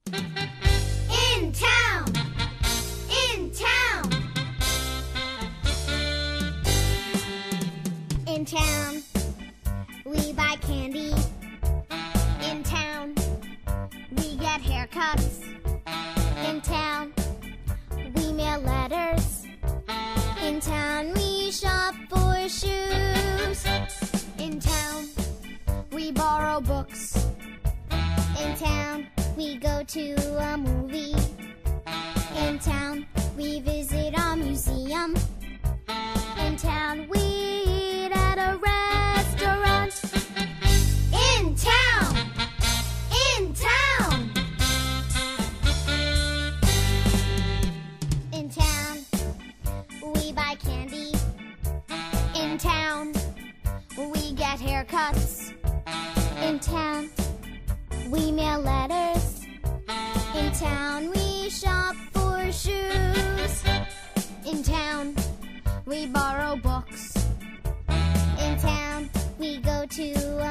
In town! In town! In town, we buy candy. In town, we get haircuts. In town, we mail letters. In town, we shop for shoes. In town, we borrow books. In town, we go to a movie. In town, we visit a museum. In town, we eat at a restaurant. In town! In town! In town, we buy candy. In town, we get haircuts. In town, we mail letters. In town, we shop for shoes. In town, we borrow books. In town, we go to